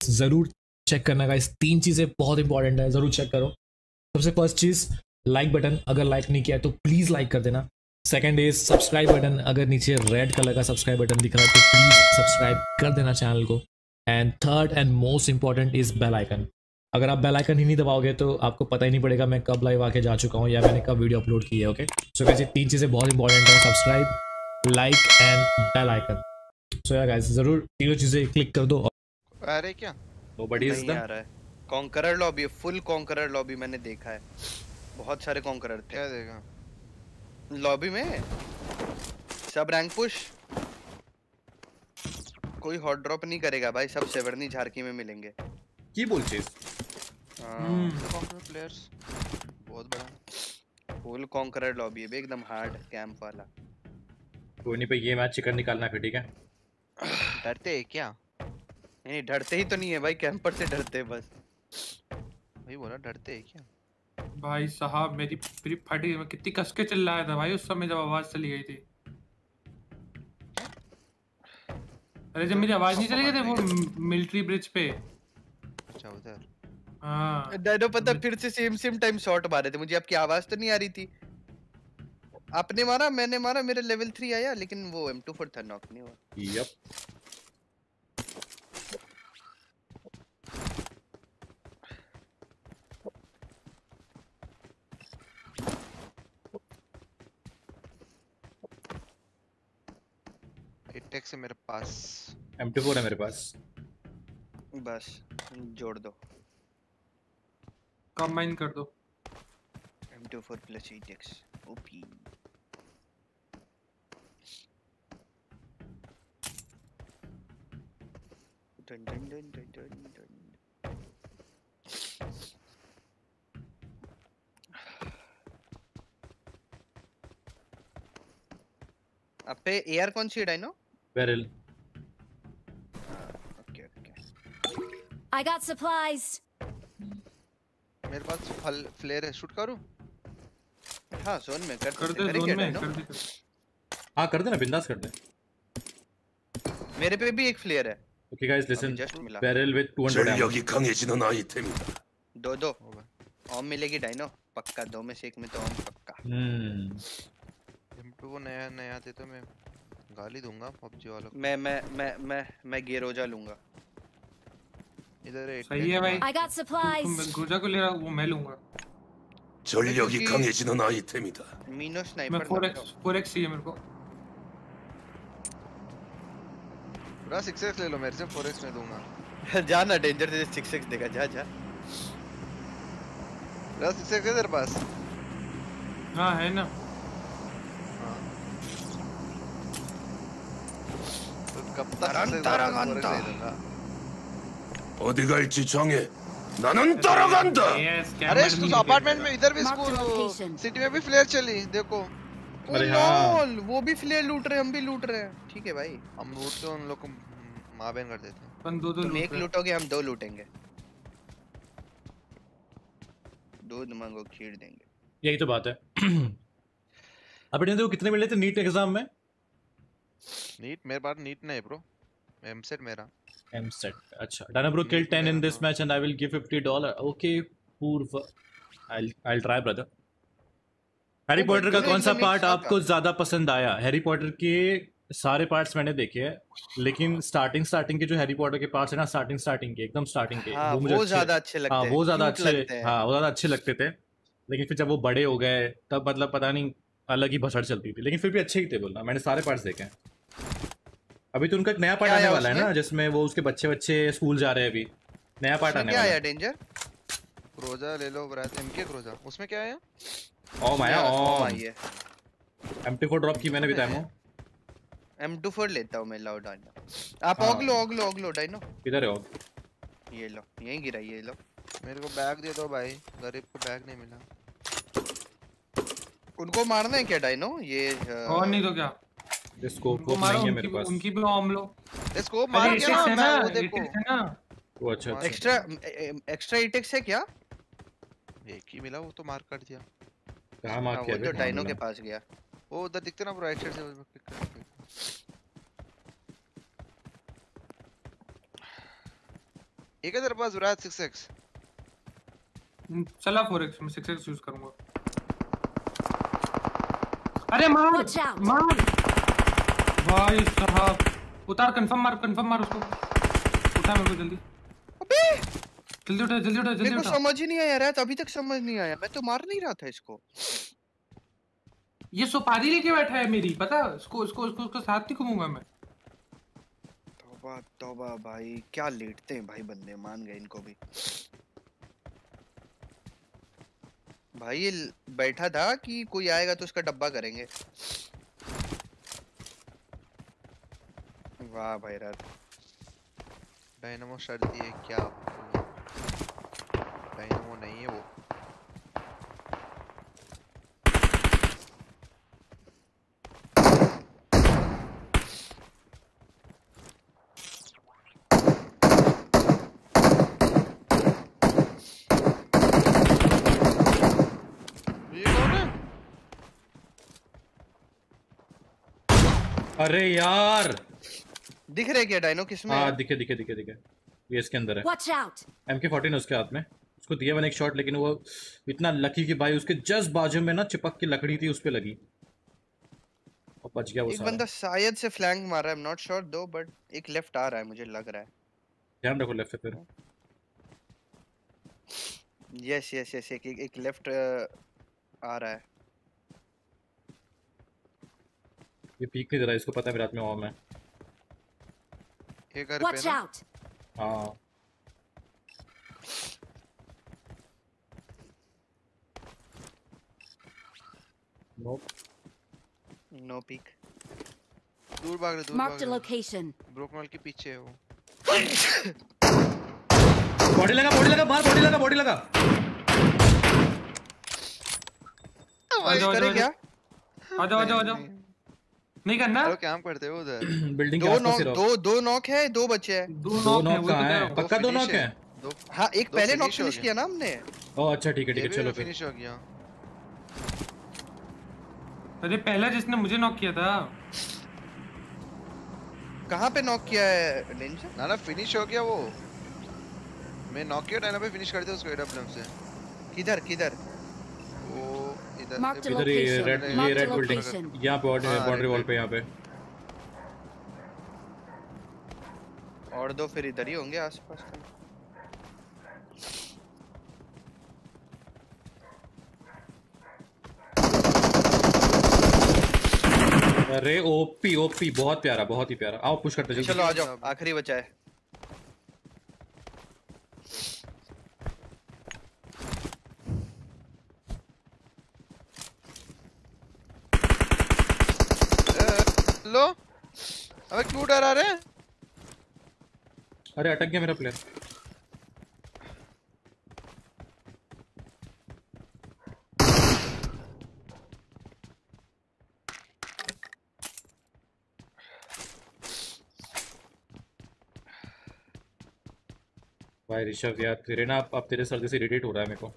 ज़रूर चेक करना गाइस। 3 चीज़ें बहुत इंपॉर्टेंट है, ज़रूर चेक करो। सबसे फर्स्ट चीज़ लाइक बटन, अगर लाइक नहीं किया है तो प्लीज़ लाइक कर देना। सेकंड इज सब्सक्राइब बटन, अगर नीचे रेड कलर का सब्सक्राइब बटन दिख रहा है तो प्लीज़ सब्सक्राइब कर देना चैनल को। And third and most important is bell icon. अगर आप बेल आइकन ही नहीं दबाओगे तो आपको पता ही नहीं पड़ेगा मैं कब लाइव आके जा चुका हूँ या मैंने कब वीडियो अपलोड की है। ओके, सो गाइस ये 3 चीज़ें बहुत इंपॉर्टेंट है, subscribe, like and bell icon. So यार गाइस ज़रूर तीनों चीज़ें क्लिक कर दो। अरे क्या नोबडी इज नहीं देम। आ रहा है। Conqueror lobby, full conqueror lobby मैंने देखा है, बहुत सारे कॉन्करर थे क्या देगा लॉबी में। सब रैंक पुश, कोई हॉट ड्रॉप नहीं करेगा भाई, सब सेवर्नी झारकी में मिलेंगे। की बोलछिस? प्लेयर्स बहुत बड़ा फुल कॉन्करर लॉबी है एकदम हार्ड कैंप वाला। कोई नहीं पे ये मैच चिकन निकालना फिर, ठीक है? डरते है क्या? नहीं डरते ही तो नहीं है भाई, कैंपर से डरते हैं बस। वही बोला, डरते है क्या? भाई साहब मेरी पूरी फट गई, मैं कितनी कस के चिल्लाया था भाई उस समय जब आवाज चली गई थी। अरे जब मेरी आवाज नहीं चली गई थी वो मिलिट्री ब्रिज पे। अच्छा उधर। हाँ डायनो पता फिर से सेम टाइम शॉट मारे थे, मुझे आपकी आवाज तो नहीं आ रही थी। आपने मारा, मैंने मारा, मेरे लेवल 3 आया, लेकिन वो M24 था, नॉक नहीं हुआ। यप। टेक से मेरे पास M24 है मेरे पास। बस जोड़ दो, कंबाइन कर दो। M24 plus 8x OP. Done done done done done done. अब पे एआर कौन सी है Dyno? Barrel. Okay okay. I got supplies. मेरे पास फ्लेयर है, शूट करूं? हाँ जोन में कर कर सकते दे हैं, जोन क्या में डायनो? कर दे। हाँ कर देना, बिंदास कर दे। मेरे पे भी एक फ्लेयर है। ओके गाइस लिसन, जस्ट मिला। Barrel with 200 ammo. 전력이 강해지는 아이템이다. दो होगा। ऑम मिलेगी डायनो पक्का, 2 में से 1 में तो ऑम पक्का। M2 वो नया दे तो मैं गाली दूंगा पबजी वालों को। मैं गेरोजा लूंगा। इधर एक सही है भाई। I got supplies. तुम गुर्जा को ले रहा वो मैं लूंगा। 전력이 강해지는 아이템이다. मीनो मैं स्नाइपर 4x चाहिए मेरे को। पूरा 6x ले लो मेरे से, 4x मैं दूंगा। जा ना, डेंजर से 6x देगा, जा जा। पूरा 6x है तेरे पास? हाँ है ना। हाँ। तो कब तक 6x ले दूंगा? 어디 갈지 정해. 나는 따라간다. अरे उस अपार्टमेंट में इधर भी Mark the location. School city में भी फ्लेयर चली देखो। अरे हाँ। लॉल, वो भी फ्लेयर लूट रहे हैं, हम भी लूट रहे हैं। ठीक है भाई, हम लूट के उन लोग को माँ बहन कर देते हैं। अपन दो तुम लूट एक रहे हैं। लूटोगे, हम 2 लूटेंगे। दूध मांगो खीर देंगे। यही तो बात है। अब इतने तो कितने मिले थे नीट एग्जाम में? नीट मेरे पास नीट नहीं ब्रो, एमसेट मेरा। एमसेट, अच्छा। Diana bro kill 10 in this match and I will give $50. Okay पूर्व, I'll try brother. Harry Potter का कौन सा पार्ट आपको ज्यादा पसंद आया? हैरी पॉटर के सारे पार्ट्स मैंने देखे हैं, लेकिन स्टार्टिंग के जो हैरी पॉटर के पार्ट्स है ना, स्टार्टिंग के एकदम स्टार्टिंग के, हाँ, मुझे वो ज्यादा अच्छे लगते हाँ हैं, वो ज्यादा cute अच्छे, लगते हैं। हाँ वो ज्यादा अच्छे लगते थे। लेकिन फिर जब वो बड़े हो गए तब मतलब पता नहीं अलग ही भसड़ चलती थी, लेकिन फिर भी अच्छे ही थे बोलना। मैंने सारे पार्ट्स देखे हैं। अभी तो उनका एक नया पार्ट आने वाला है ना, जिसमें वो उसके बच्चे स्कूल जा रहे हैं। अभी नया पार्ट आने क्या वाला आया है। डेंजर? क्रोजा ले लो ब्रदर, एमके क्रोजा। उसमें क्या है? ओम आया, ओम आई है। M24 ड्रॉप की मैंने बताया। M24 लेता हूं मैं, लाओ डायनो। आप हाँ। ओगलो डायनो। किधर है ओग? ये लो, यहीं गिरा, ये लो। मेरे को बैग दे दो भाई, गरीब को बैग नहीं मिला। उनको मारना है क्या डायनो? ये और नहीं तो क्या, स्कोप उनको वो मारो, नहीं है मेरे पास। उनकी भी ऑम लो। इसको मार के ना, मैं वो देखो। है ना वो अच्छा अच्छा। एक्स्ट्रा 8x है क्या? एक ही मिला, वो तो मार कर दिया। कहाँ मार हाँ, किया? वो तो डायनो के पास गया। वो उधर दिखते ना, राइट साइड से पिक कर। एक है तेरे पास विराट 6x? चला 4x में 6x यूज करूंगा। अरे मार Watch out. मार भाई साहब, उतार, कंफर्म मार उसको। उठा मेरे को जल्दी, अबे जल्दी उठा, जल्दी उठा, मेरे जल्दी को उठा। समझ ही नहीं आया यार, अभी तक समझ नहीं आया, मैं तो मार नहीं रहा था इसको। ये सुपारी लेके बैठा है मेरी, पता है? उसको साथ नहीं घूमूंगा मैं। तौबा तौबा भाई, क्या लेटते हैं भाई बंदे, मान गए इनको भी। भाई ये बैठा था कि कोई आएगा तो उसका डब्बा करेंगे। वाह भाई रात। डायनामो शर्ट है क्या? डायनामो नहीं है वो। ये कौन है? अरे यार दिख रहे क्या डायनो किसमें हाँ है? दिखे ये इसके अंदर है। Watch out! MK14 है उसके हाथ में। उसको दिया मैंने एक शॉट, लेकिन वो इतना लकी कि भाई उसके जस्ट बाजू में ना चिपक की लकड़ी थी, उस पे लगी और बच गया वो एक साला। बंदा शायद से फ्लैंक मार रहा है, आई एम नॉट श्योर दो, बट एक लेफ्ट आ रहा है मुझे लग रहा है। ध्यान रखो लेफ्ट पे फिर। यस एक लेफ्ट आ रहा है। ये पीक नहीं दे रहा, इसको पता है मेरे हाथ में वॉर्म है। ये घर पे Watch ना? out! हाँ नोप नो पीक। दूर भाग रहे, Marked a location. ब्रोकनॉल के पीछे है वो। बॉडी लगा बाहर, बॉडी लगा। करे क्या? आ जाओ। नहीं करना। अरे क्या करते हो उधर? बिल्डिंग के दो आसपास ही नॉक, रहो। दो नॉक है, दो बचे हैं। दो दो नॉक है, नॉक वो तो कहाँ कह है? रहा हूँ। पक्का दो नॉक है? दो हाँ एक दो पहले नॉक finish हो फिनिश गया। किया ना हमने। ओह अच्छा ठीक है चलो फिर। फिनिश हो गया। अरे पहला जिसने मुझे नॉक किया था। कहाँ पे नॉक किया है निंजा? ना फिनिश हो गया वो। मैं नॉक किया, डायना पे फिनिश कर दिया उसको एडब्ल्यूएम से। किधर किधर? वो इधर Marked a इधर ये location. Red Marked a building location. यहाँ पे हाँ, बाउंड्री red वॉल पे यहाँ पे। और दो फिर इधर ही होंगे आसपास तो। अरे ओपी बहुत प्यारा, बहुत ही प्यारा। आओ पुश करते जल्दी। चलो आ जाओ, आखिरी बचा है। लो अबे क्यों डरा रहे? अरे अटक गया मेरा प्लेयर। भाई ऋषभ यार तेरे ना अब तेरे सर्दी से इरिटेट हो रहा है मेरे को।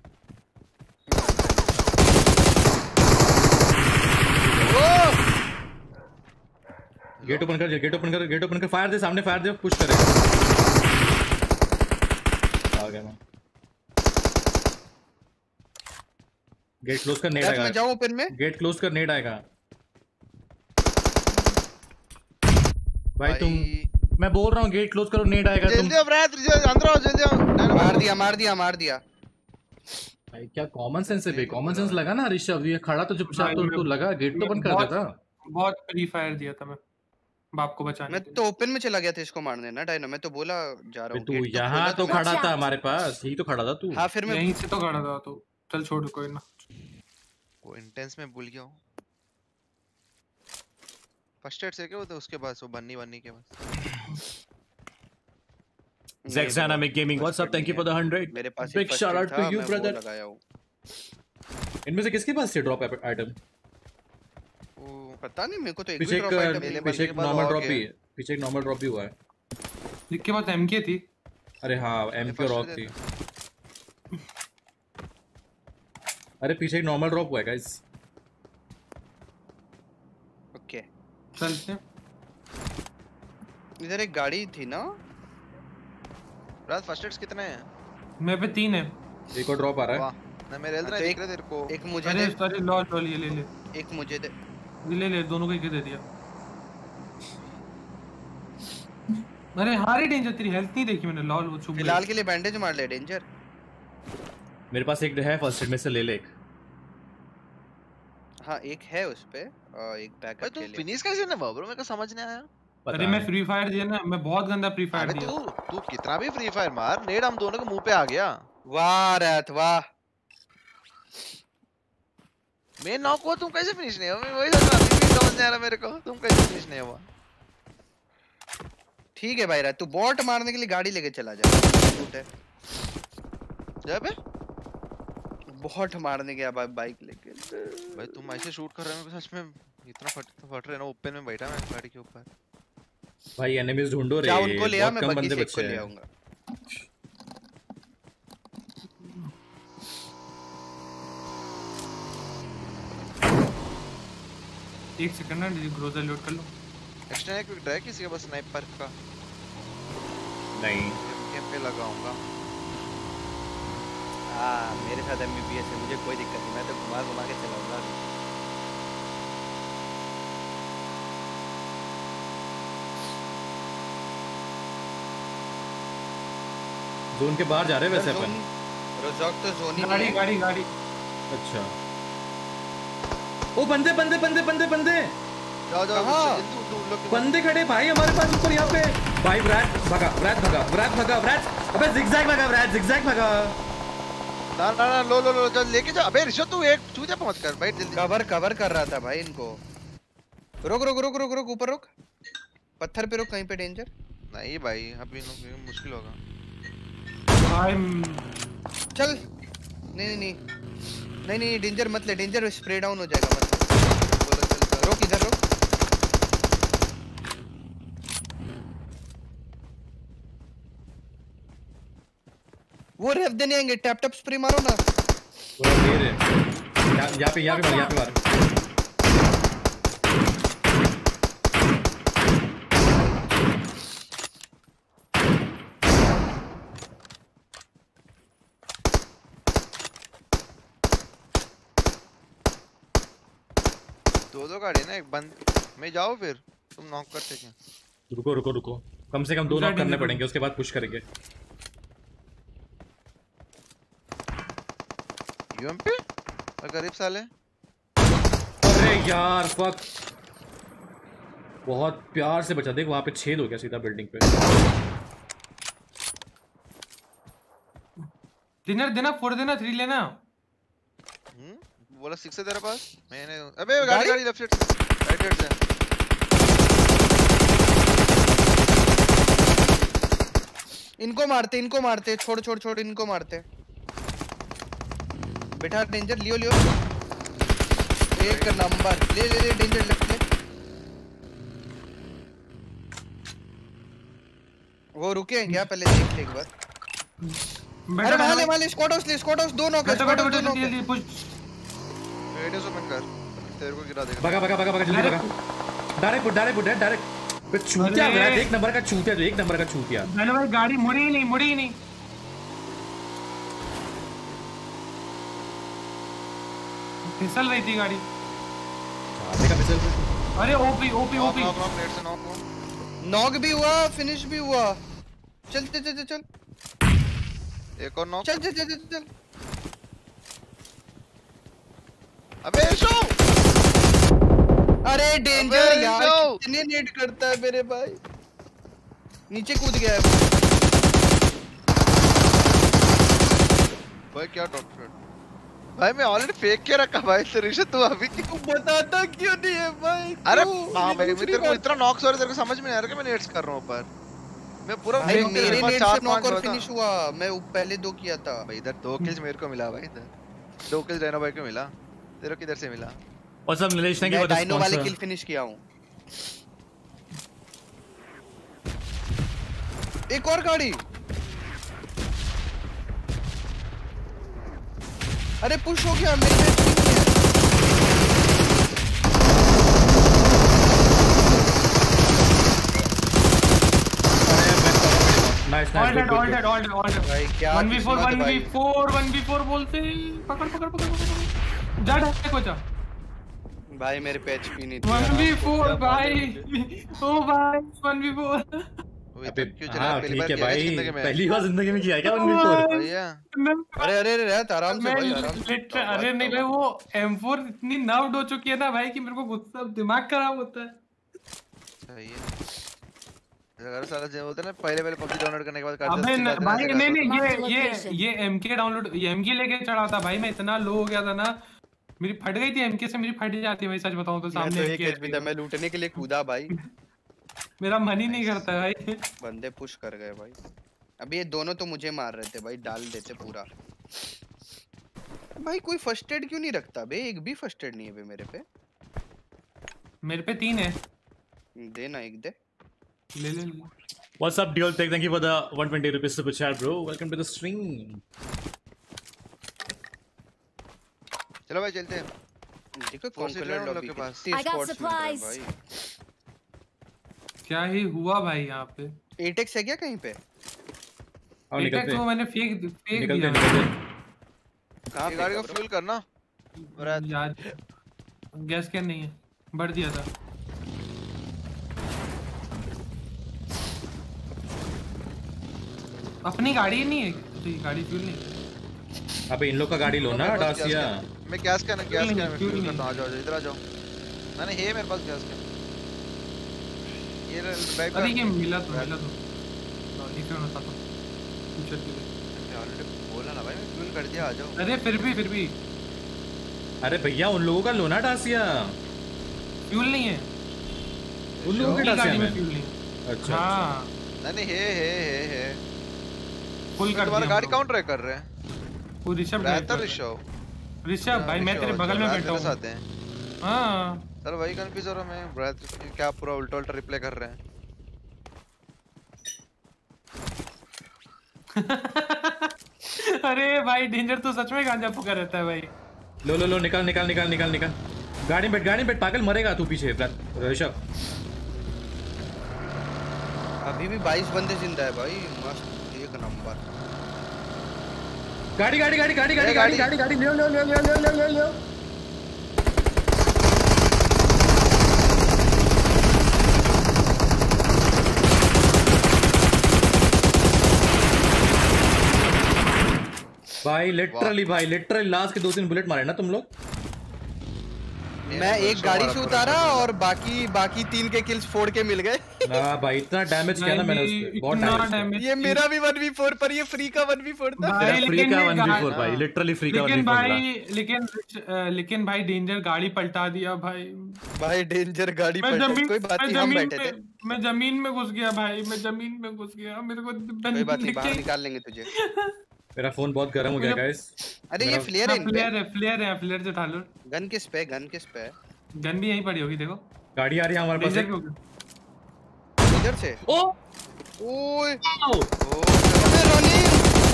गेट ओपन कर, फायर दे, सामने फायर दे, पुश करे। आ गया मैं। गेट क्लोज कर, नेट मैं आएगा। जाऊं ओपन में? गेट क्लोज कर, नेट आएगा। भाई तुम, मैं बोल रहा हूँ गेट क्लोज करो, नेट आएगा। तुम जल्दी अब रात अंदर आओ, जल्दी आओ। मार दिया। भाई क्या कॉमन सेंस है भाई, कॉमन सेंस लगा ना ऋषभ, ये खड़ा तो चुपचाप तो लगा, गेट तो बंद कर देता। बहुत फ्री फायर दिया था मैं बाप को बचाने मैं के लिए। तो ओपन में चला गया था इसको मारने ना डायनो, मैं तो बोला जा रहा हूँ। तू यहाँ तो खड़ा था हमारे पास, यही तो खड़ा था तू। हाँ फिर मैं यहीं से तो खड़ा था, तो चल छोड़ कोई ना। वो इंटेंस में भूल गया हूँ। फर्स्ट एड से क्या होता है उसके बाद, वो बन्नी के बाद। Zexana Gaming, what's up? Thank you for the 100. मेरे पास Big shout out to you, brother. लगाया हूँ। इनमें से किसके पास से ड्रॉप आइटम? पता नहीं, मेरे को तो एक भी पीछे ड्रॉप आइटम एक मिला। पीछे एक नॉर्मल ड्रॉप भी है, पीछे एक नॉर्मल ड्रॉप भी हुआ है। जिसके पास एमके थी। अरे हाँ एमके रॉक थी। अरे पीछे एक नॉर्मल ड्रॉप हुआ है गाइस। ओके चलते हैं। इधर एक गाड़ी थी ना? रात फर्स्ट एड्स कितने हैं? मेरे पे 3 है। एक और ड्रॉप आ रहा है। वाह ना मेरे हेल्थ हाँ, नहीं तो दिख रहा तेरे को। एक मुझे अरे दे, सॉरी लॉल लॉल ये ले ले एक मुझे दे। ये ले दोनों को एक दे दिया। अरे हारी डेंजर तेरी हेल्थ नहीं देखी मैंने लॉल वो छुप फिलहाल के लिए बैंडेज मार ले डेंजर। मेरे पास एक है फर्स्ट एड में से ले ले एक। हाँ एक है उस पे और एक भाई बैकअप तू के लिए। फिनिश कैसे ना ब्रो मेरे को समझ नहीं आया। अरे मैं फ्री फायर दिया ना, मैं बहुत गंदा फ्री फायर अबे दिया। तू कितना भी फ्री फायर मार, नेड हम दोनों के मुंह पे आ गया। वाह रात वाह। मैं नॉक हुआ, तुम कैसे फिनिश नहीं हुआ? मैं वही सोच रहा था, समझ नहीं आ रहा मेरे को तुम कैसे फिनिश नहीं हुआ। ठीक है भाई रात, तू बॉट मारने के लिए गाड़ी लेके चला जा। झूठ है जा बे बॉट मारने गया बाइक लेके। भाई तुम ऐसे शूट कर रहे हो सच में इतना फट रहे ना। ओपन में बैठा मैं गाड़ी के ऊपर। भाई एनिमीज ढूंढो रे। क्या उनको ले आ, बहुत मैं कम बग्गी बंदे से बचे को ले हैं। आऊंगा। एक सेकंड ना ग्रोजर लोड कर लो। एक्स्ट्रा एक ट्रैक किसी के पास स्नाइपर का नहीं कैंप पे लगाऊंगा। हाँ मेरे साथ एमबीबीएस है, मुझे कोई दिक्कत नहीं, मैं तो घुमा घुमा के चलाऊंगा। जोन के बाहर जा रहे हैं वैसे अपन। रोजॉक तो जोन ही गाड़ी नहीं है। गाड़ी गाड़ी अच्छा ओ बंदे बंदे बंदे बंदे बंदे जाओ जाओ कहाँ? जल्दी तुम लोग के बंदे खड़े भाई हमारे पास ऊपर यहाँ पे। भाई व्रैट भगा व्रैट भगा व्रैट भगा व्रैट। अबे जिगजैग भगा व्रैट जिगजैग भगा। ना ना ना लो चल लेके जा। अबे ऋषभ तू एक चूजा पहुंच कर भाई जल्दी। कवर कर रहा था भाई इनको। रुक ऊपर रुक, पत्थर पे रुक कहीं पे डेंजर। नहीं भाई अभी मुश्किल होगा। भाई चल नहीं डेंजर मत ले, डेंजर स्प्रे डाउन हो जाएगा मत। बोलो चल रुक इधर रुक। वो रेव देने आएंगे, टैप स्प्रे मारो ना। वो दे रहे यहाँ पे मार। दो गाड़ी ना एक बंद में जाओ फिर तुम नॉक करते क्या? रुको कम से कम 2 नॉक करने पड़ेंगे उसके बाद पुश करेंगे। यूएमपी गरीब साले। अरे यार फक बहुत प्यार से बचा। देख वहां पे छेद हो गया सीधा बिल्डिंग पे। डिनर देना 4 देना 3 लेना। बोला 6 है तेरे पास। मैंने अबे गाड़ी लेफ्ट साइड से राइट साइड से। इनको मारते छोड़ इनको मारते। बेटा डेंजर लियो एक नंबर ले डेंजर लेफ्ट ले। वो रुके हैं क्या? पहले देख ले एक बार। अरे वाले स्क्वाड हाउस दो नॉक है। जल्दी पुश। रेडियो ओपन कर तेरे को गिरा देगा। भगा जल्दी भगा। डायरेक्ट चूतिया मेरा। एक नंबर का चूतिया। मैंने भाई गाड़ी मुड़ी ही नहीं। फिसल रही थी गाड़ी। देखा फिसल। अरे ओपी नॉक नेट से नॉक हुआ। नॉक भी हुआ, फिनिश भी हुआ। चल एक और नॉक। चल अबे शो। अरे डेंजर यार कितने नेट करता है मेरे भाई। नीचे कूद गया है भाई। क्या टॉप शॉट भाई। मैं ऑलरेडी फेंक के रखा भाई। ऋषभ तू अभी तू बताता क्यों नहीं है भाई? अरे हां भाई मैं तेरे को इतना नॉक सॉरी तेरे को समझ में नहीं आ रहा कि मैं नेट्स कर रहा हूं ऊपर। मैं पूरा भाई मेरे नेट से नॉक और हुआ था। फिनिश हुआ। मैं पहले 2 किया था भाई। इधर 2 किल्स मेरे को मिला भाई। इधर 2 किल्स डायनो भाई को मिला। तेरे को किधर से मिला? और सब Nilesh thank you for the Dyno वाले स्पॉन्सर। किल फिनिश किया हूं। एक और गाड़ी। अरे पुश हो गया मेरे पे। Nice all dead all dead all dead all dead भाई क्या 1v4 किस्मत भाई। 1v4 बोलते पकड़ पकड़ पकड़ पकड़ जा ढक को जा भाई मेरे पे एचपी नहीं थी 1v4 भाई ओ भाई 1v4 वो अबे क्यों चला हाँ पहली ठीक बार है किया क्या भाई, जिंदगी में? पहली बार जिंदगी में किया क्या 1v4? भैया अरे अरे अरे रहत आराम से भाई आराम से। अरे नहीं भाई वो M4 इतनी नर्व्ड हो चुकी है ना भाई कि मेरे को गुस्सा दिमाग खराब होता है। सही है। अगर सारा जो बोलते हैं ना पहले पबजी डाउनलोड करने के बाद कर अबे भाई नहीं नहीं Marked ये location. ये MK डाउनलोड ये MK लेके चढ़ा था भाई, मैं इतना लो हो गया था ना, मेरी फट गई थी MK से, मेरी फट जाती है भाई, सच बताऊं तो मैं सामने तो एक MK एचपी था, मैं लूटने के लिए कूदा भाई। मेरा मन ही नहीं करता भाई। बंदे पुश कर गए भाई। अभी ये दोनों तो मुझे मार रहे थे भाई, डाल देते पूरा। भाई कोई फर्स्ट एड क्यों नहीं रखता बे? एक भी फर्स्ट एड नहीं है बे मेरे पे। मेरे पे 3 है, देना एक दे। ले ले ले। What's up, Dual Tech? Thank you for the 120 rupees super chat, bro. Welcome to the stream. चलो भाई चलते हैं। देखो Forces कॉन्कलर हैं उन लोग लॉबी के पास। कितने I got spots मिल रहे हैं supplies. भाई। क्या ही हुआ भाई यहाँ पे? एटेक्स है क्या कहीं पे? आओ एक निकलते तो हैं, मैंने फेंक निकलते दिया हैं, निकलते हैं। कहां ये पे गाड़ी को फ्यूल करना। रात यार गैस कैन नहीं है, बढ़ दिया था। अपनी गाड़ी नहीं है तो ये गाड़ी फ्यूल नहीं है। अबे इन लोग का गाड़ी लो ना डासिया। मैं गैस कैन में फ्यूल फ्यूल नहीं। करता हूं। आ जाओ इधर आ जाओ। मैंने है मेरे पास गैस कैन। ये बैक अरे ये मिला तो लॉजी क्यों ना था फ्यूचर के लिए। ऑलरेडी बोला ना भाई, मैं फ्यूल कर दिया। आ जाओ। अरे फिर भी अरे भैया उन लोगों का लो ना डासिया, फ्यूल नहीं है उन लोगों के अपनी डासिया गाड़ी में, में। फ्यूल नहीं है। अच्छा हाँ नहीं है फुल कर तुम्हारा दिया गाड़ी हम कौन ट्रैक कर रहे हैं? लोग। वो ऋषभ drive बेहतर कर रहा है। ऋषभ भाई मैं तेरे बगल में बैठा हूँ। आते हैं। हाँ सर वही कंफ्यूज हो रहा मैं, ब्रैथ क्या पूरा उल्टा उल्टा रिप्लाई कर रहे हैं। अरे भाई डेंजर तो सच में गांजा फूका रहता है भाई। लो लो लो, निकाल निकाल निकाल निकाल निकाल। गाड़ी में बैठ, पागल मरेगा तू पीछे ऋषभ। अभी भी 22 बंदे जिंदा है भाई, मस्त एक नंबर। गाड़ी गाड़ी गाड़ी गाड़ी गाड़ी गाड़ी गाड़ी गाड़ी ले लो ले लो ले लो ले लो। भाई लिटरली लास्ट के 2-3 बुलेट मारे ना तुम लोग। मैं एक गाड़ी से उतारा और बाकी 3 के किल्स फोड़ के मिल गए। ना भाई इतना डैमेज किया ना मैंने उस पे, बहुत इतना डैमेज। ये मेरा भी 1v4 पर, ये फ्री का 1v4 था। भाई फ्री लेकिन का ये 1v4 भाई, लिटरली फ्री का 1v4 लेकिन मिला। भाई लेकिन भाई डेंजर गाड़ी पलटा दिया भाई। भाई डेंजर गाड़ी मैं पर जमीन कोई बात नहीं, हम बैठे थे। मैं जमीन में घुस गया भाई, मैं जमीन में घुस गया, मेरे को कोई बात नहीं, बाहर निकाल लेंगे तुझे। मेरा फोन बहुत गर्म हो गया गाइस। अरे ये फ्लेयर है इन पे। फ्लेयर से उठा लो। गन किस पे? गन किस पे? गन भी यहीं पड़ी होगी देखो। गाड़ी आ रही है हमारे पास डेंजर एक। पे होगी। इधर से। ओ ओए ओ अबे रनिंग।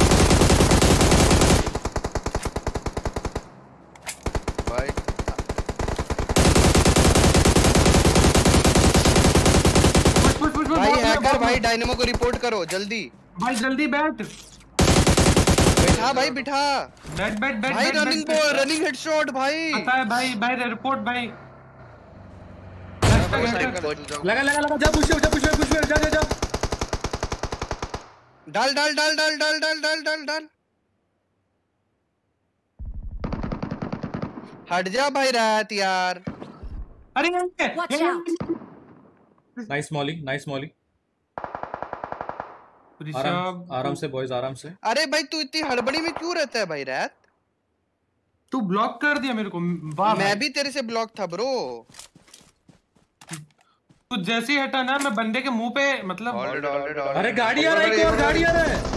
भाई भाई हैकर भाई डायनेमो को रिपोर्ट करो जल्दी। भाई जल्दी बैठ बिठा भाई बिठा। बैठ भाई रनिंग हेडशॉट भाई। पता है भाई रिपोर्ट भाई। लगा लगा लगा, जा पुश जा जा जा। डाल। हट जा भाई रात यार। अरे Watch out. Nice Molly. आराम से बॉयज, आराम से। अरे भाई तू इतनी हड़बड़ी में क्यों रहता है भाई रात? तू ब्लॉक कर दिया मेरे को। वाह मैं भी तेरे से ब्लॉक था ब्रो। तू जैसे ही हटा ना, मैं बंदे के मुंह पे मतलब अरे गाड़ी आ रहा है, एक और गाड़ी आ रहा है।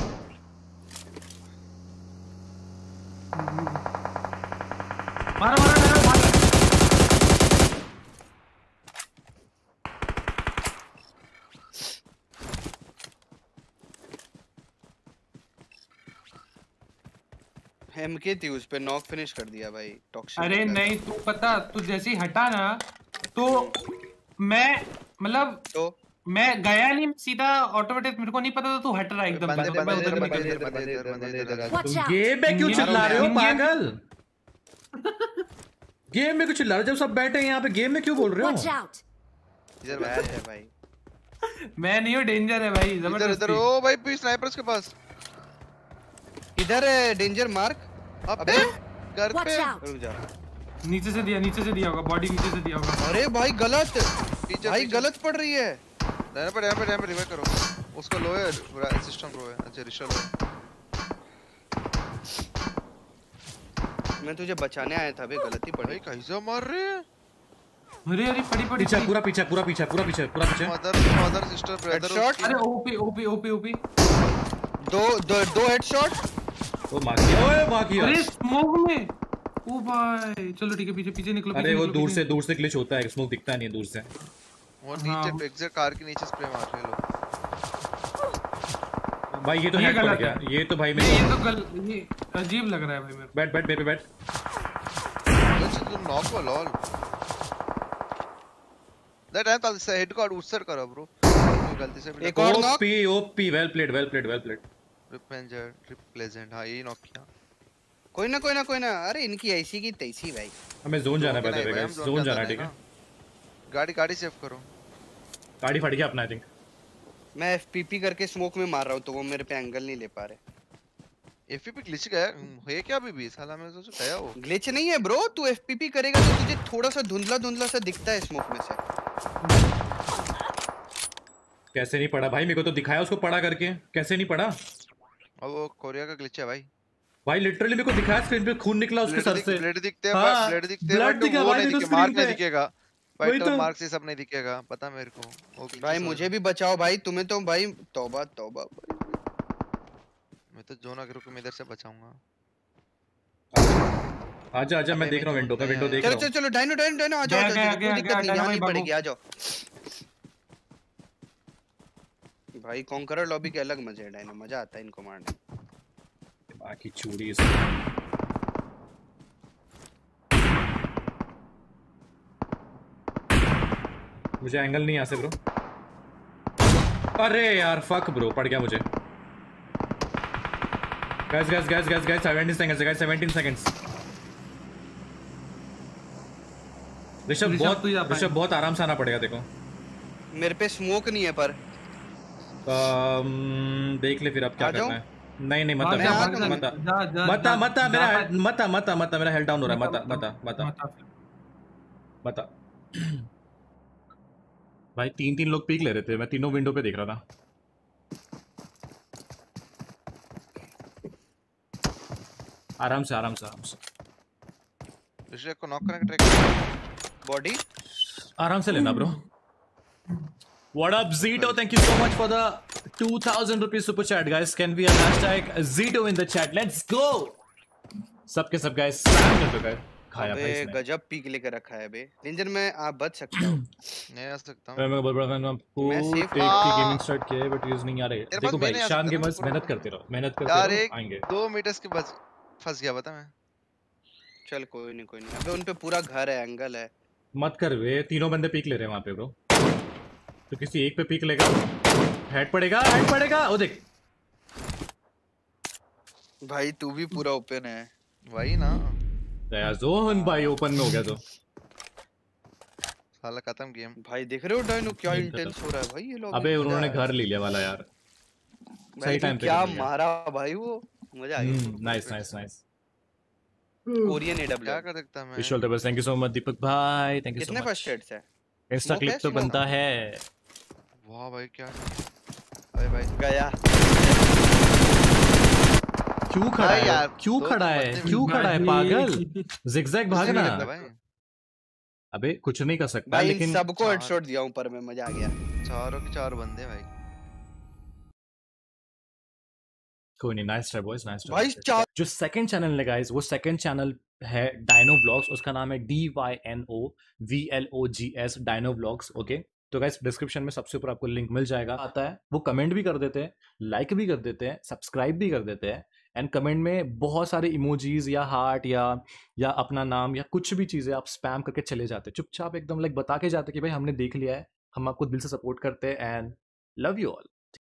मारा एमके थी उस पे, नॉक फिनिश कर दिया भाई। टॉक्सिक। अरे नहीं तू पता, तू जैसे ही हटा ना तो मैं मतलब तो मैं गया नहीं, सीधा ऑटोमेटिक, मेरे को नहीं पता था तू हट रहा है एकदम बंदे से, तो मैं बंदे उधर इधर निकल बंदे गया। इधर बंदे इधर बंदे इधर Watch तुम out! गेम में क्यों ये चिल्ला रहे हो इंडियन- पागल? गेम में क्यों चिल्ला रहे हो? जब सब बैठे हैं यहाँ पे गेम में क्यों बोल रहे Watch हो? out! इधर बैड बंदे है भाई। मैं नहीं हूँ, डेंजर है भाई, इधर इधर जबरदस्ती। ओ भाई पी स्नाइपर उसके पास इधर है डेंजर मार्क। अबे घर Watch पे out! रुक जा। नीचे से दिया होगा, बॉडी नीचे से दिया होगा। अरे भाई गलत, पीछे भाई गलत पड़ रही है। रहने पे रिवाइव करो उसको। लो है सिस्टम लो है। अच्छा रिशल लो। मैं तुझे बचाने आया था, बे गलती भाई पड़ी। कैसे मार रहे हैं? अरे अरे पड़ी पड़ी पीछे पड़ी। पूरा पीछे पूरा पीछे पूरा पीछे पूरा पीछे। Mother sister brother Headshot? अरे ओपी ओपी ओपी ओपी। दो हेडशॉट। वो मार दिया। ओए भाग गया। अरे स्मोक में। ओ भाई चलो ठीक है, पीछे पीछे निकलो। अरे पीछे वो निकलो, दूर से ग्लिच होता है, स्मोक दिखता नहीं है दूर से। वो हाँ। नीचे एग्जैक्ट कार के नीचे स्प्रे मार रहे हैं लोग। भाई ये तो ये हेड पड़ गलत गया। है। ये तो भाई नहीं, मेरे ये अजीब लग रहा है भाई मेरे को। बैठ बैठ बेबी बैठ। अच्छा तुम नॉक हो लॉल। दैट टाइम ताल से हेड को उसर करो ब्रो। गलती से भी एक और knock? OP OP well played well played well played. रिपेंजर रिप्लेजेंट। हां यही नॉक किया। कोई ना। अरे इनकी ऐसी की तैसी भाई। हमें जोन जाना है नहीं पहले भाई, हम गाइस, zone जोन के जाना अंदर है, ठीक नहीं है। ना। गाड़ी सेव करो। गाड़ी फट गया अपना आई थिंक। मैं एफपीपी करके स्मोक में मार रहा हूँ तो वो मेरे पे एंगल नहीं ले पा रहे। एफपीपी ग्लिच गया है क्या अभी भी? साला मैं सोचा गया वो। ग्लिच नहीं है ब्रो, तू एफपीपी करेगा तो तुझे थोड़ा सा धुंधला सा दिखता है स्मोक में से। कैसे नहीं पड़ा भाई? मेरे को तो दिखाया उसको पड़ा करके, कैसे नहीं पड़ा? अब वो कोरिया का ग्लिच है भाई। भाई लिटरली मेरे को दिखाया स्क्रीन पे, खून निकला उसके सर से। ब्लड दिखते हैं हाँ, ब्लड दिखते हैं blood बट दिखा वो भाई नहीं मेरे को दिखे, मार्क screen नहीं पे। दिखेगा। वही वाइट तो। मार्क से सब नहीं दिखेगा, पता मेरे को। वो glitches भाई हो मुझे रहे भी बचाओ भाई, तुम्हें तो भाई तौबा तौबा। हैं। मैं तो जोन अगर को इधर से बचाऊंगा। आजा आजा, मैं अबे, देख रहा हूँ मैं विंडो पे, जोन विंडो नहीं देख चलो रहा चलो हूँ। चलो डायनो आ जाओ, गया, कोई गया, दिक्कत गया, नहीं, यहाँ गया नहीं भाई, पड़ेगी, भागो। आ जाओ। भाई कॉन्करर लॉबी के अलग मजे है, डायनो मजा आता है इनको मारने। बाकी चूड़ी मुझे एंगल नहीं आ से ब्रो। अरे यार फक ब्रो, पड़ गया मुझे। Guys 17 seconds guys, 17 seconds. Rishabh तू जा पाए। बहुत आराम से आना पड़ेगा देखो। मेरे पे स्मोक नहीं है पर। देख ले फिर अब क्या आ जाऊं? करना है। नहीं नहीं भाग जा, भाग जा, मत जा, जा, मत जा, मत जा, मेरा जा, मत मेरा हेल्थ डाउन हो रहा है। मत। मत भाई 3 लोग पीक ले रहे थे, मैं तीनों विंडो पे देख रहा था। आराम से ऋषभ को नॉक करने का ट्राई बॉडी आराम से लेना bro. What up Zito, thank you so much for the 2000 rupees super chat guys. Can we have hashtag Zito in the chat? Let's go. सबके सब guys स्पैम कर दो guys। खाया भाई अबे इसने। गजब पीक लेकर रखा है बे। डेंजर में आप बच सकते हो। नहीं आ सकता हूं। मैं बोल रहा हूं आपको मैं safe टेक हूं। की गेमिंग स्टार्ट किया है बट यूज नहीं आ रहे। तेरे देखो पास भाई भी नहीं आ शान सकता ना, गेमर्स पूरा। मेहनत करते रहो यार रहो, आएंगे। 2 मीटर्स के बच फंस गया बता मैं। चल कोई नहीं। अबे उन पे पूरा घर है, एंगल है। मत कर वे, तीनों बंदे पीक ले रहे हैं वहां पे ब्रो। तो किसी एक पे पीक लेगा, हेड पड़ेगा। ओ देख भाई तू भी पूरा ओपन है। वही ना, दया जोन भाई ओपन में हो गया तो। साला खत्म गेम। भाई देख रहे हो डायनो क्या गेम इंटेंस हो रहा है भाई ये लोग। अबे उन्होंने घर ले लिया वाला यार, सही टाइम पे क्या कर लिया। मारा भाई वो, मजा आ गया। नाइस। कोरियन क्या एडब्ल्यू कर सकता मैं? Visual table, thank you so much Deepak भाई, थैंक यू सो कितने मच। फर्स्ट एड्स है? इंस्टा Smoke क्लिप है, तो smoke? बनता है। वाह भाई क्या। अरे भाई गया। क्यों खड़ा भाई है यार, क्यों दो खड़ा है बंदे क्यों खड़ा है पागल? जिगजैग भागना। नहीं लगता भाई। अबे कुछ नहीं कर सकता भाई इन लेकिन सबको हेडशॉट दिया हूं पर मैं, मजा आ गया। चारों के चार बंदे भाई। कोई नहीं, नाइस ट्राई बॉयज, नाइस भाई चार। जो सेकंड चैनल है गाइस, वो सेकंड चैनल है डायनो व्लॉग्स। उसका नाम है DYNOVLOGS डायनो व्लॉग्स। ओके तो गाइस डिस्क्रिप्शन में सबसे ऊपर आपको लिंक मिल जाएगा, आता है वो कमेंट भी कर देते हैं, लाइक भी कर देते हैं, सब्सक्राइब भी कर देते हैं। एंड कमेंट में बहुत सारे इमोजीज या हार्ट या अपना नाम या कुछ भी चीजें आप स्पैम करके चले जाते हैं, चुपचाप एकदम लाइक बता के जाते कि भाई हमने देख लिया है, हम आपको दिल से सपोर्ट करते हैं एंड लव यू ऑल।